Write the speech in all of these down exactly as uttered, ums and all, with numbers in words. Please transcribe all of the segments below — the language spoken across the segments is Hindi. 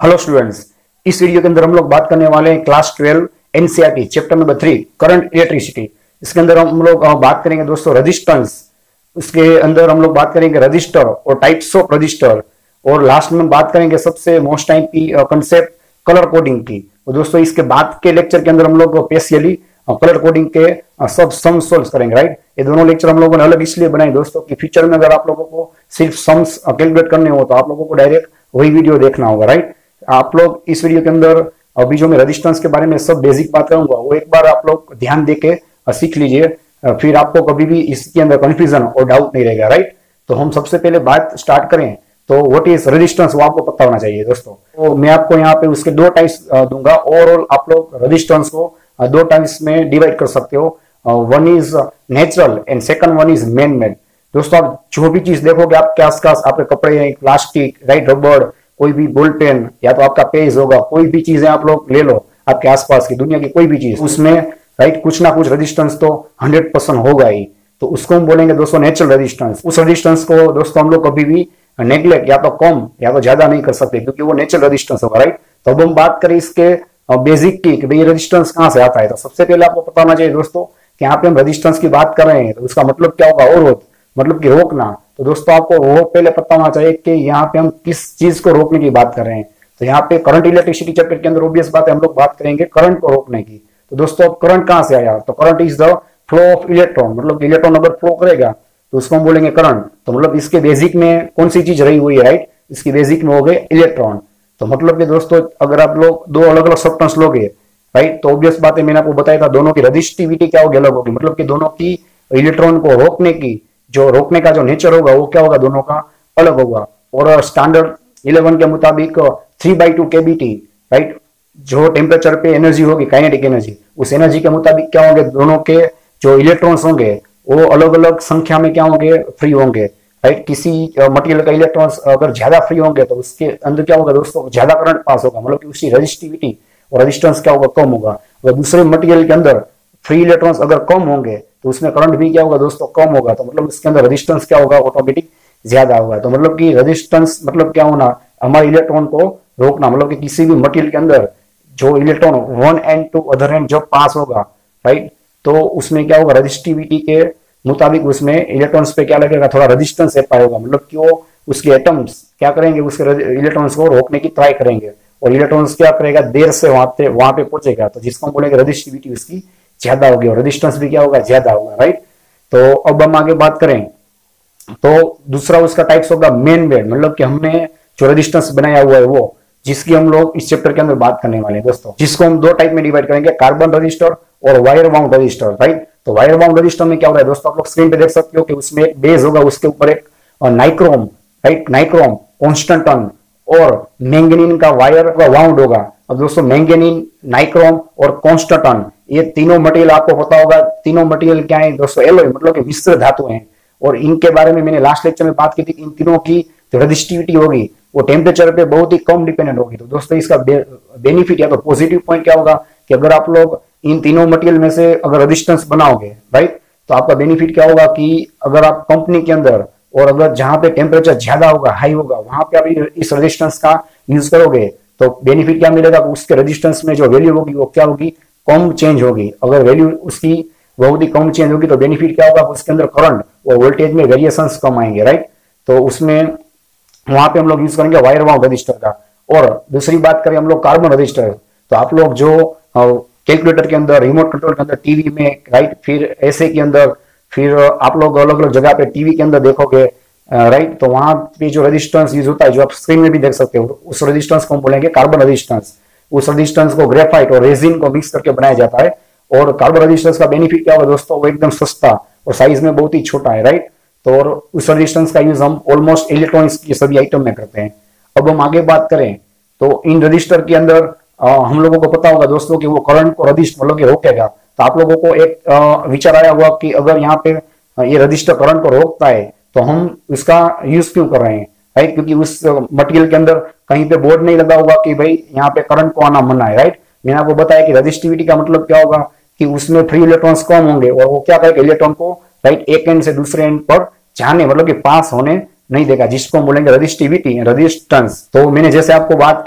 हेलो स्टूडेंट्स, इस वीडियो के अंदर हम लोग बात करने वाले हैं class twelve NCERT chapter number three current electricity. इसके अंदर हम लोग बात करेंगे दोस्तों रेजिस्टेंस। उसके अंदर हम लोग बात करेंगे रजिस्टर और टाइप्स ऑफ रजिस्टर, और लास्ट में बात करेंगे सबसे मोस्ट टाइप की कंसेप्ट कलर कोडिंग की। तो दोस्तों इसके बाद के लेक्चर के अंदर हम लोग स्पेशली कलर कोडिंग के सब सम सोल्व करेंगे। राइट, ये दोनों लेक्चर हम लोगों ने अलग इसलिए बनाए दोस्तों कि फ्यूचर में अगर आप लोगों को सिर्फ सम्स कैलकुलेट करने हो तो आप लोगों को डायरेक्ट वही वीडियो देखना होगा। राइट, आप लोग इस वीडियो के अंदर अभी जो मैं रेजिस्टेंस के बारे में सब बेसिक बात करूंगा वो एक बार आप लोग ध्यान देके सीख लीजिए, फिर आपको कभी भी इसके अंदर कंफ्यूजन और डाउट नहीं रहेगा। राइट, तो हम सबसे पहले बात स्टार्ट करें तो व्हाट इज रेजिस्टेंस वो आपको पता होना चाहिए दोस्तों। तो मैं आपको यहाँ पे उसके दो टाइप्स दूंगा। ओवरऑल आप लोग रेजिस्टेंस को दो टाइप्स में डिवाइड कर सकते हो, one is natural and second one is man made. दोस्तों आप जो भी चीज देखोगे आपके आसपास, आपके कपड़े, प्लास्टिक, राइट, रबड़, कोई भी बॉल पेन या तो आपका पेज होगा, कोई भी चीजें आप लोग ले लो आपके आसपास की दुनिया की कोई भी चीज, उसमें राइट कुछ ना कुछ रेजिस्टेंस तो हंड्रेड परसेंट होगा ही। तो उसको हम बोलेंगे दोस्तों नेचुरल रेजिस्टेंस। उस रेजिस्टेंस को दोस्तों हम लोग कभी भी नेग्लेक्ट या तो कम या तो ज्यादा नहीं कर सकते क्योंकि वो नेचुरल रेजिस्टेंस होगा। राइट, तो अब हम बात करें इसके बेसिक की कि भाई रेजिस्टेंस कहां से आता है। तो सबसे पहले आपको पता होना चाहिए दोस्तों कि यहाँ पे हम रेजिस्टेंस की बात कर रहे हैं तो उसका मतलब क्या होगा, अवरोध मतलब कि रोकना। तो दोस्तों आपको वो पहले पता होना चाहिए कि यहाँ पे हम किस चीज को रोकने की बात कर रहे हैं। तो यहाँ पे करंट इलेक्ट्रिसिटी चैप्टर के अंदर ऑब्वियस बात है हम लोग बात करेंगे करंट को रोकने की। तो दोस्तों अब करंट कहां से आया, तो current is the flow of electron, मतलब इलेक्ट्रॉन अगर फ्लो करेगा तो उसको हम बोलेंगे करंट। तो मतलब इसके बेसिक में कौन सी चीज रही हुई है, राइट, इसकी बेसिक में हो गए इलेक्ट्रॉन। तो मतलब कि दोस्तों अगर आप लोग दो अलग अलग सब्सटेंस लोगे, राइट, तो ऑब्वियस बात है मैंने आपको बताया था दोनों की रेजिस्टिविटी क्या होगी, अलग होगी। मतलब कि दोनों की इलेक्ट्रॉन को रोकने की जो रोकने का जो नेचर होगा वो क्या होगा, दोनों का अलग होगा। और स्टैंडर्ड इलेवन के मुताबिक three by two KBT, right, जो टेम्परेचर पे एनर्जी होगी काइनेटिक एनर्जी, उस एनर्जी के मुताबिक क्या होंगे दोनों के जो इलेक्ट्रॉन्स होंगे वो अलग अलग संख्या में क्या होंगे, फ्री होंगे। राइट, किसी मटेरियल का इलेक्ट्रॉन्स अगर ज्यादा फ्री होंगे तो उसके अंदर क्या होगा दोस्तों, ज्यादा करंट पास होगा, मतलब कि उसकी रेजिस्टिविटी और रेजिस्टेंस क्या होगा, कम होगा। अगर दूसरे मटेरियल के अंदर फ्री इलेक्ट्रॉन्स अगर कम होंगे तो उसमें करंट भी क्या होगा दोस्तों, कम होगा। तो मतलब उसके अंदर रेजिस्टेंस क्या होगा, ऑटोमेटिक ज्यादा होगा। तो मतलब कि रेजिस्टेंस मतलब क्या होना, हमारे इलेक्ट्रॉन को रोकना, मतलब कि किसी भी मटेरियल के अंदर जो electron one end to other end जब पास होगा, राइट, तो उसमें क्या होगा, रेजिस्टिविटी के मुताबिक उसमें इलेक्ट्रॉन्स पे क्या लगेगा, थोड़ा रेजिस्टेंस होगा। मतलब कि वो उसके एटम्स क्या करेंगे, उसके इलेक्ट्रॉन्स को रोकने की ट्राई करेंगे और इलेक्ट्रॉन्स क्या करेगा, देर से वहां पे वहां पे पहुंचेगा। तो जिसको हम बोलेंगे रेजिस्टिविटी उसकी ज्यादा होगी और रेजिस्टेंस भी क्या होगा, ज्यादा होगा। राइट, तो अब हम आगे बात करें तो दूसरा उसका टाइप्स होगा मेन बेड, मतलब कि हमने जो रेजिस्टेंस बनाया हुआ है वो, जिसकी हम लोग इस चैप्टर के अंदर बात करने वाले हैं दोस्तों, जिसको हम दो टाइप में डिवाइड करेंगे, कार्बन रजिस्टर और वायर बाउंड रजिस्टर। राइट, तो वायर बाउंड रजिस्टर में क्या हो रहा है दोस्तों, आप लोग स्क्रीन पे देख सकते हो कि उसमें एक बेस होगा, उसके ऊपर एक नाइक्रोम, राइट, नाइक्रोम, कॉन्स्टेंटन और मैंगनीन का वायर का वाउंड होगा। अब दोस्तों मैंगनीन, नाइक्रोम और कॉन्स्टेंटन ये तीनों मटेरियल आपको पता होगा, तीनों मटेरियल क्या है दोस्तों, एलॉय, मतलब कि मिश्र धातु हैं। और इनके बारे में मैंने लास्ट लेक्चर में बात की थी, इन तीनों की जो रेजिस्टिविटी होगी वो टेम्परेचर पे बहुत ही कम डिपेंडेंट होगी। तो दोस्तों इसका बेनिफिट या तो पॉजिटिव पॉइंट क्या होगा कि अगर आप लोग इन तीनों मटेरियल में से अगर रेजिस्टेंस बनाओगे, राइट, तो आपका बेनिफिट क्या होगा कि अगर आप कंपनी के अंदर और अगर जहां पे टेम्परेचर ज्यादा होगा, हाई होगा, वहां पे आप इस रेजिस्टेंस का यूज करोगे तो बेनिफिट क्या मिलेगा, उसके रेजिस्टेंस में जो वैल्यू होगी वो क्या होगी, कम चेंज होगी। अगर वैल्यू उसकी बहुत ही कम चेंज होगी तो बेनिफिट क्या होगा, उसके अंदर करंट और वोल्टेज में वेरिएशंस कम आएंगे। राइट, तो उसमें वहां पे हम लोग यूज करेंगे वायर बाउंड रजिस्टर का। और दूसरी बात करें हम लोग कार्बन रजिस्टर, तो आप लोग जो कैलकुलेटर के अंदर, रिमोट कंट्रोल के अंदर, टीवी में, राइट, फिर ऐसे के अंदर, फिर आप लोग अलग अलग जगह पे टीवी के अंदर देखोगे, राइट, तो वहां पे जो रेजिस्टेंस यूज होता है जो आप स्क्रीन में भी देख सकते हो, उस रेजिस्टेंस को हम बोलेंगे कार्बन रेजिस्टेंस। उस रेजिस्टेंस को ग्रेफाइट और रेजिन को मिक्स करके बनाया जाता है। और कार्बन रेजिस्टेंस का बेनिफिट क्या होगा दोस्तों, वो एकदम सस्ता और साइज में बहुत ही छोटा है। राइट, तो और उस रेजिस्टेंस का यूज हम ऑलमोस्ट इलेक्ट्रॉनिक्स के सभी आइटम में करते हैं। अब हम आगे बात करें तो इन रजिस्टर के अंदर आ, हम लोगों को पता होगा दोस्तों कि वो करंट को रजिस्ट मतलब कि रोकेगा। तो आप लोगों को एक आ, विचार आया हुआ कि अगर यहाँ पे ये रजिस्टर करंट को रोकता है तो हम उसका यूज क्यों कर रहे हैं, राइट, क्योंकि उस मटेरियल के अंदर कहीं पे बोर्ड नहीं लगा होगा कि भाई यहाँ पे करंट को आना मना है। राइट, मैंने आपको बताया कि रेजिस्टिविटी का मतलब क्या होगा कि उसमें फ्री इलेक्ट्रॉन्स कम होंगे और वो क्या करेगा, इलेक्ट्रॉन को राइट एक एंड से दूसरे एंड पर जाने मतलब कि पास होने नहीं देगा, जिसको हम बोलेंगे रेजिस्टिविटी, रेजिस्टेंस। तो मैंने जैसे आपको बात की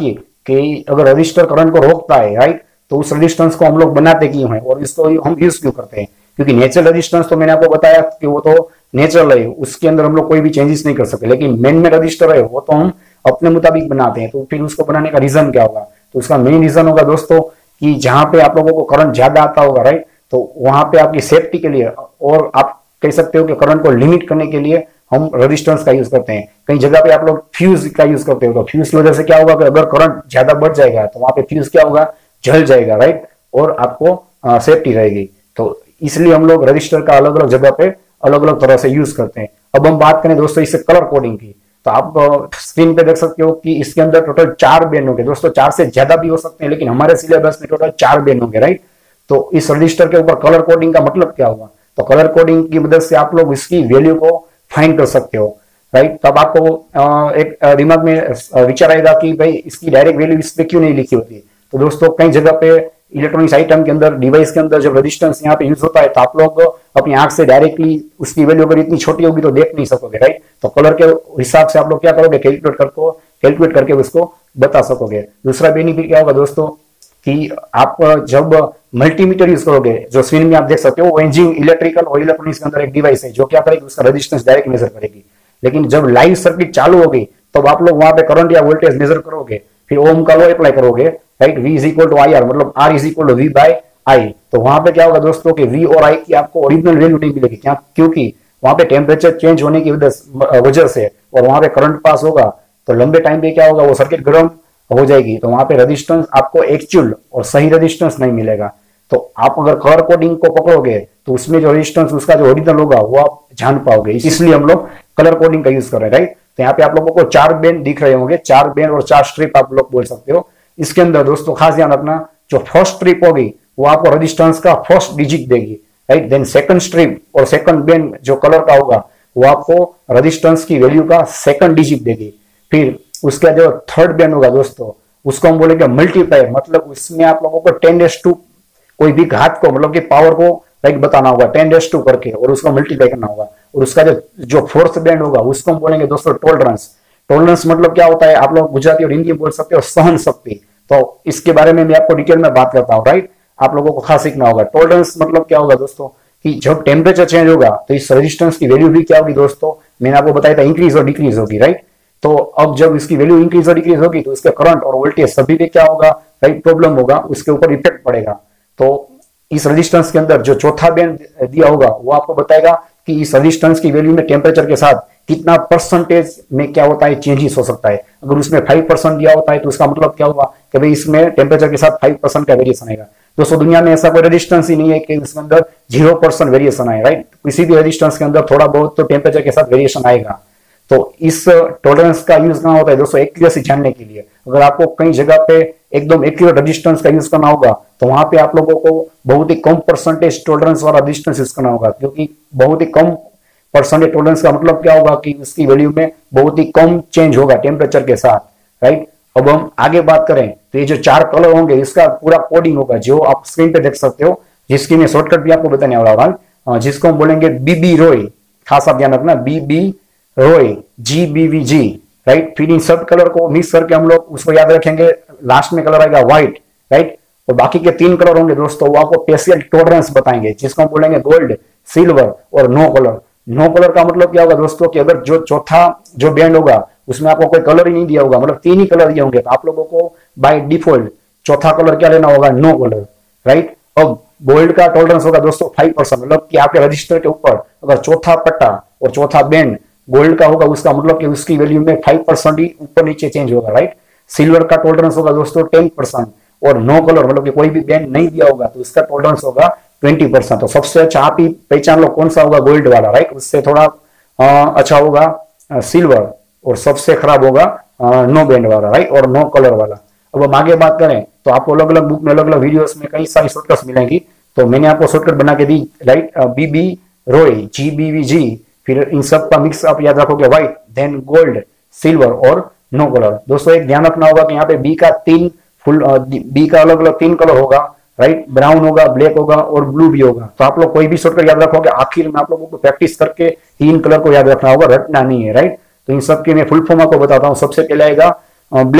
कि अगर रजिस्टर करंट को रोकता है, राइट, तो उस रेजिस्टेंस को हम लोग बनाते क्यों हैं और इसको हम यूज क्यों करते हैं? क्योंकि नेचुरल रेजिस्टेंस तो मैंने आपको बताया कि वो तो नेचुरल है, उसके अंदर हम लोग कोई भी चेंजेस नहीं कर सकते, लेकिन मेन में रजिस्टर है वो तो हम अपने मुताबिक बनाते हैं। तो फिर उसको बनाने का रीजन क्या होगा? तो उसका मेन रीजन होगा दोस्तों कि जहां पे आप लोगों को करंट ज्यादा आता होगा, राइट, तो वहां पे आपकी सेफ्टी के लिए और आप कह सकते हो कि करंट को लिमिट करने के लिए हम रेजिस्टेंस का यूज करते हैं। कई जगह पे आप लोग फ्यूज का यूज करते हो, तो फ्यूज की वजह से क्या होगा कि अगर करंट ज्यादा बढ़ जाएगा तो वहां पे फ्यूज क्या होगा, जल जाएगा, राइट, और आपको सेफ्टी रहेगी। तो इसलिए हम लोग रजिस्टर का अलग अलग जगह पे अलग अलग तरह से यूज करते हैं। अब हम बात करें दोस्तों इससे कलर कोडिंग की, तो आप स्क्रीन पे देख सकते हो कि इसके अंदर टोटल चार बैंड होंगे दोस्तों, चार से ज्यादा भी हो सकते हैं, लेकिन हमारे सिलेबस में टोटल चार बैंड होंगे, राइट। तो इस रजिस्टर के ऊपर कलर कोडिंग का मतलब क्या होगा? तो कलर कोडिंग की मदद से आप लोग इसकी वैल्यू को फाइंड कर सकते हो, राइट। तब आपको एक दिमाग में विचार आएगा कि भाई इसकी डायरेक्ट वैल्यू इस पे क्यों नहीं लिखी होती? तो दोस्तों कई जगह पे इलेक्ट्रॉनिक्स आइटम के अंदर, डिवाइस के अंदर जब रेजिस्टेंस यहाँ पे यूज होता है तो आप लोग अपनी आंख से डायरेक्टली उसकी वैल्यू अगर इतनी छोटी होगी तो देख नहीं सकोगे, राइट। तो कलर के हिसाब से आप लोग क्या करोगे, कैलकुलेट करके कैलकुलेट करके उसको बता सकोगे। दूसरा बेनिफिट क्या होगा दोस्तों कि आप जब मल्टीमीटर यूज करोगे, जो स्क्रीन में आप देख सकते हो, वो इंजिन इलेक्ट्रिकल और इलेक्ट्रॉनिक्स के अंदर एक डिवाइस है जो क्या करेगी, उसका रेजिस्टेंस डायरेक्ट मेजर करेगी। लेकिन जब लाइव सर्किट चालू होगी तब आप लोग वहां पे करंट या वोल्टेज मेजर करोगे, फिर ओम का लॉ अप्लाई करोगे, right. V is equal to I R, मतलब R is equal to V by I. तो वहां पे क्या होगा दोस्तों कि V और I की आपको ओरिजिनल वैल्यू नहीं मिलेगी, क्या? क्योंकि वहां पे टेम्परेचर चेंज होने की वजह से और वहां पे करंट पास होगा तो लंबे टाइम पे क्या होगा, वो सर्किट गर्म हो जाएगी, तो वहां पे रेजिस्टेंस आपको एक्चुअल और सही रेजिस्टेंस नहीं मिलेगा। तो आप अगर कलर कोडिंग को पकड़ोगे तो उसमें जो रेजिस्टेंस उसका जो ओरिजिनल होगा वो आप जान पाओगे। इसलिए हम लोग कलर कोडिंग का यूज कर रहे हैं, राइट। तो यहाँ पे आप लोगों को चार बैंड दिख रहे होंगे, चार बैंड और चार स्ट्रिप आप लोग बोल सकते हो। इसके अंदर दोस्तों खास ध्यान रखना, जो फर्स्ट स्ट्रिप होगी वो आपको रेजिस्टेंस का फर्स्ट डिजिट देगी, राइट। देन सेकंड स्ट्रिप और सेकंड बैंड जो कलर का होगा वो आपको रेजिस्टेंस की वैल्यू का सेकंड डिजिट देगी। फिर उसका जो थर्ड बैंड होगा दोस्तों उसको हम बोलेंगे मल्टीप्लायर, मतलब उसमें आप लोगों को टेन डेज टू कोई भी घात को, मतलब कि पावर को, राइट, बताना होगा टेन डेज टू करके और उसको मल्टीप्लाई करना होगा। और उसका जो जो फोर्थ बैंड होगा उसको हम बोलेंगे दोस्तों टॉलरेंस। टॉलरेंस मतलब क्या होता है, आप लोग गुजराती और हिंदी में बोल सकते हो सहन शक्ति। तो इसके बारे में मैं आपको डिटेल में बात करता हूँ, राइट। आप लोगों को खास सीखना होगा। टॉलरेंस मतलब क्या होगा दोस्तों कि जब टेम्परेचर चेंज होगा तो इस रेजिस्टेंस की वैल्यू भी क्या होगी दोस्तों, मैंने आपको बताया था इंक्रीज और डिक्रीज होगी, राइट। तो अब जब इसकी वैल्यू इंक्रीज और डिक्रीज होगी तो इसके करंट और वोल्टेज सभी पे क्या होगा, राइट, प्रॉब्लम होगा, उसके ऊपर इफेक्ट पड़ेगा। तो इस रेजिस्टेंस के अंदर जो चौथा बैंड दिया होगा वो आपको बताएगा कि इस रेजिस्टेंस की वैल्यू में टेम्परेचर के साथ कितना परसेंटेज में क्या होता है, चेंजेस हो सकता है। अगर उसमें फाइव परसेंट दिया होता है तो उसका मतलब क्या होगा कि भाई इसमें टेम्परेचर के साथ फाइव परसेंट का वेरिएशन आएगा। दोस्तों दुनिया में ऐसा कोई रेजिस्टेंस ही नहीं है कि इसके अंदर जीरो परसेंट वेरिएशन आए, राइट। किसी भी रेजिस्टेंस के अंदर थोड़ा बहुत तो टेम्परेचर के साथ वेरिएशन आएगा। तो इस टॉलरेंस का यूज कहाँ होता है दोस्तों, एक्यूरेसी जानने के लिए। अगर आपको कई जगह पे एकदम एक्यूरेट रेजिस्टेंस का यूज करना होगा तो वहां पे आप लोगों को बहुत ही कम परसेंटेज टॉलरेंस वाला रेजिस्टेंस यूज करना होगा, क्योंकि बहुत ही कम परसेंटेज टॉलरेंस का मतलब क्या होगा कि उसकी वैल्यू में बहुत ही कम चेंज होगा टेम्परेचर के साथ, राइट। अब हम आगे बात करें तो ये जो चार कलर होंगे इसका पूरा कोडिंग होगा जो आप स्क्रीन पे देख सकते हो, जिसकी मैं शॉर्टकट भी आपको बताने वाला हूं, जिसको हम बोलेंगे बीबी रॉय। खास आप ध्यान रखना, BB Roy, G B V G, right. फिर इन सब कलर को मिक्स करके हम लोग उसको याद रखेंगे, लास्ट में कलर आएगा व्हाइट, राइट। और बाकी के तीन कलर होंगे दोस्तों वो आपको स्पेशल टॉलरेंस बताएंगे, जिसको हम बोलेंगे गोल्ड, सिल्वर और नो कलर। नो कलर का मतलब क्या होगा दोस्तों कि अगर जो चौथा जो बैंड होगा उसमें आपको कोई कलर ही नहीं दिया होगा, मतलब तीन ही कलर दिए होंगे, तो आप लोगों को बाय डिफॉल्ट चौथा कलर क्या लेना होगा, नो कलर, राइट। अब गोल्ड का टॉलरेंस होगा दोस्तों फाइव परसेंट, मतलब कि आपके रजिस्टर के ऊपर अगर चौथा पट्टा और चौथा बैंड गोल्ड का होगा उसका मतलब कि उसकी वैल्यू में फाइव परसेंट ही ऊपर नीचे चेंज होगा, राइट। सिल्वर का टॉलरेंस होगा दोस्तों टेन परसेंट और नो कलर मतलब कि कोई भी बैंड नहीं दिया होगा तो उसका टॉलरेंस होगा ट्वेंटी परसेंट। तो सबसे अच्छा आप ही पहचान लो कौन सा होगा, गोल्ड वाला, राइट। उससे थोड़ा आ, अच्छा होगा सिल्वर और सबसे खराब होगा नो बैंड वाला, राइट, और नो कलर वाला। अब हम आगे बात करें तो आपको अलग अलग बुक में अलग अलग वीडियोस में कई सारी शॉर्टकट्स मिलेंगी, तो मैंने आपको शॉर्टकट बना के दी, right. BB Roy, G B V G, फिर इन सब का मिक्स आप याद रखोगे, व्हाइट, देन गोल्ड, सिल्वर और नो कलर। दोस्तों एक ध्यान रखना होगा कि यहाँ पे बी का तीन फुल बी का अलग अलग तीन कलर होगा, राइट। ब्राउन होगा, ब्लैक होगा और ब्लू भी होगा। तो आप लोग कोई भी शॉर्टकट याद रखोगे, आखिर में आप लोगों को प्रैक्टिस करके तीन कलर को याद रखना होगा, रटना नहीं है, राइट। तो इन सब के मैं फुल फॉर्म आपको बताता हूँ। सबसे पहले आएगा ब्लैक,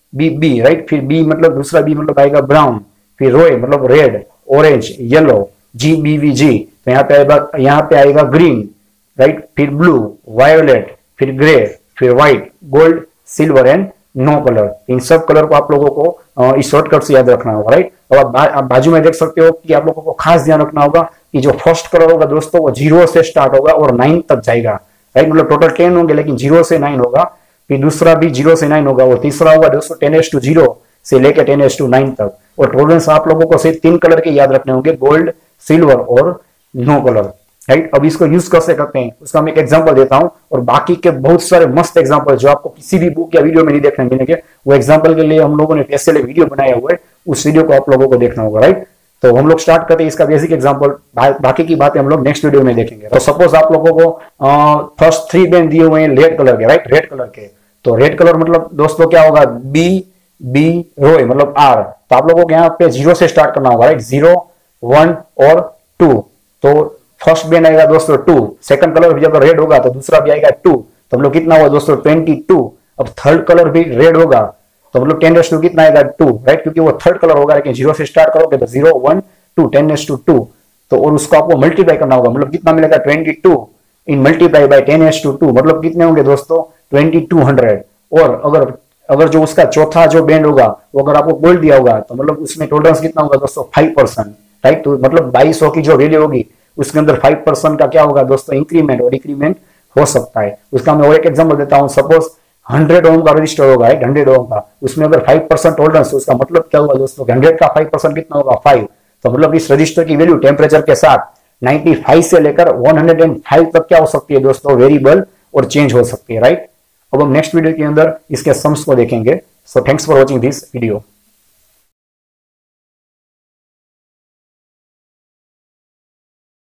बी बी राइट, फिर बी मतलब दूसरा बी मतलब आएगा ब्राउन, फिर रोए मतलब red, orange, yellow, G B V G, तो यहाँ पे आएगा यहाँ पे आएगा ग्रीन, राइट, फिर ब्लू, वायोलेट, फिर ग्रे, फिर white, gold, silver and no colour. इन सब कलर को आप लोगों को इस शॉर्टकट से याद रखना होगा, राइट। अब आप, बा, आप बाजू में देख सकते हो कि आप लोगों को खास ध्यान रखना होगा कि जो फर्स्ट कलर होगा दोस्तों वो जीरो से स्टार्ट होगा और नाइन तक जाएगा, राइट, मतलब टोटल टेन होंगे लेकिन जीरो से नाइन होगा, फिर दूसरा भी जीरो से नाइन होगा और तीसरा होगा दोस्तों टेन एस टू जीरो से लेकर टेन एस टू नाइन तक। और टॉलरेंस आप लोगों को सिर्फ तीन कलर के याद रखने होंगे, गोल्ड, सिल्वर और नो कलर, राइट। अब इसको यूज कैसे करते हैं उसका मैं एक एग्जांपल देता हूं, और बाकी के बहुत सारे मस्त एग्जांपल जो आपको किसी भी बुक या वीडियो में नहीं देखने मिलेंगे, वो एग्जांपल के लिए हम लोगों ने स्पेशली वीडियो बनाया हुआ है, उस वीडियो को आप लोगों को देखना होगा, राइट। तो हम लोग स्टार्ट करते हैं इसका बेसिक एग्जांपल, बाकी की बातें हम लोग नेक्स्ट वीडियो में देखेंगे। तो सपोज आप लोगों को फर्स्ट थ्री बेन दिए हुए हैं रेड कलर के, राइट, रेड कलर के। तो रेड कलर मतलब दोस्तों क्या होगा, बी बी रोए मतलब आर, तो आप लोगों को यहाँ पे जीरो से स्टार्ट करना होगा, राइट, जीरो, वन और टू। तो फर्स्ट बेन आएगा दोस्तों टू, सेकंड कलर भी अगर रेड होगा तो दूसरा भी आएगा टू, तो हम लोग कितना हुआ दोस्तों ट्वेंटी टू। अब थर्ड कलर भी रेड होगा तो मतलब टेन एस टू कितना आएगा टू, राइट, क्योंकि वो थर्ड कलर होगा, लेकिन जीरो से स्टार्ट करोगे तो zero, one, two, ten S two two, तो और उसको आपको मल्टीप्लाई करना होगा, मतलब कितना मिलेगा twenty two in multiply by ten S two two, मतलब कितने होंगे दोस्तों ट्वेंटी टू हंड्रेड। और अगर अगर जो उसका चौथा जो बैंड होगा वो अगर आपको बोल दिया होगा तो मतलब उसमें टॉलरेंस कितना होगा दोस्तों फाइव परसेंट, राइट। तो मतलब बाईस सौ की जो वैल्यू होगी उसके अंदर फाइव परसेंट का क्या होगा दोस्तों इंक्रीमेंट और डिक्रीमेंट हो सकता है। उसका मैं और एक एग्जांपल देता हूं, सपोज हंड्रेड ओम का रजिस्टर होगा, हंड्रेड ओम का, उसमें अगर फाइव परसेंट टॉलरेंस तो उसका मतलब क्या होगा दोस्तों, हंड्रेड का फाइव परसेंट कितना होगा फाइव, तो मतलब इस रजिस्टर की वैल्यू टेम्परेचर के साथ नाइंटी फाइव से लेकर वन हंड्रेड फाइव तक क्या हो सकती है दोस्तों, वेरिएबल और चेंज हो सकती है, राइट। अब हम नेक्स्ट वीडियो के अंदर इसके सम्स को देखेंगे। So thanks for watching this video.